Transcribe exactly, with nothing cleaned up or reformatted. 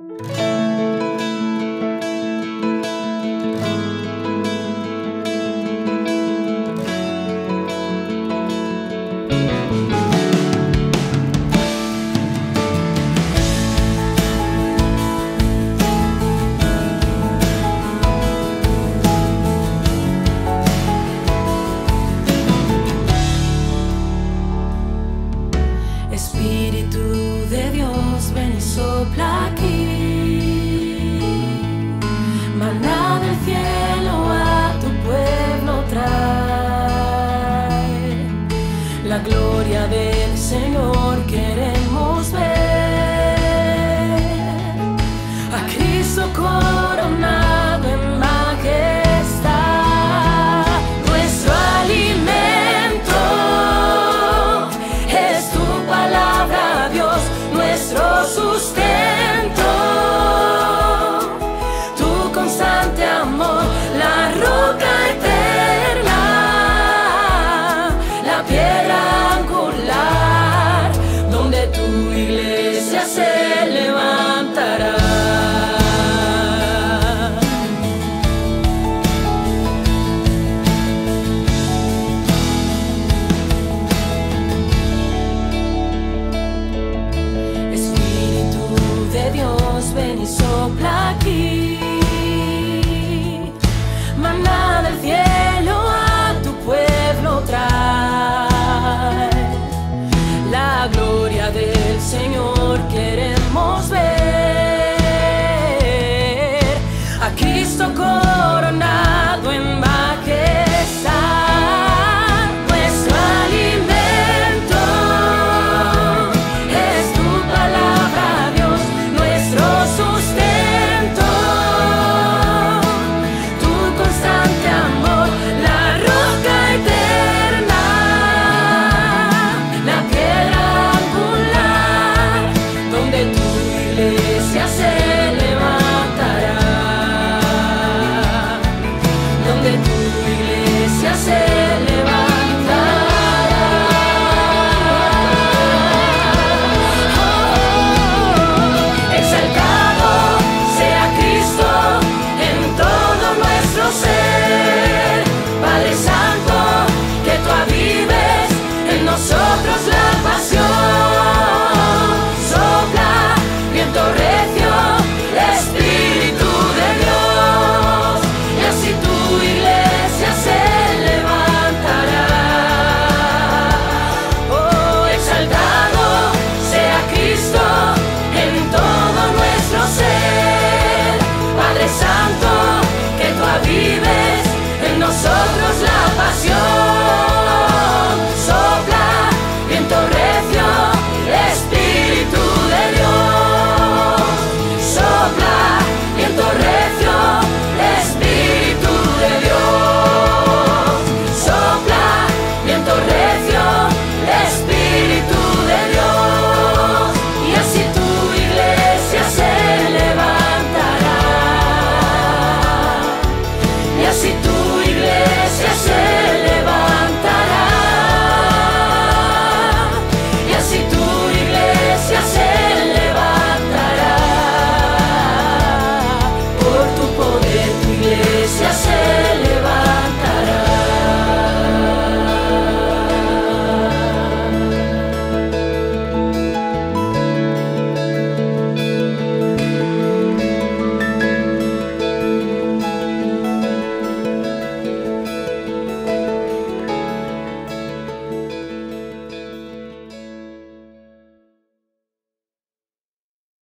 Espíritu de Dios, ven y sopla aquí. Maná del cielo a tu pueblo trae. La gloria del Señor queremos ver. A Cristo coronado en majestad. Nuestro alimento es tu palabra, Dios, nuestro sustento, tu constante amor, la roca eterna, la piedra angular, donde tu iglesia se levanta.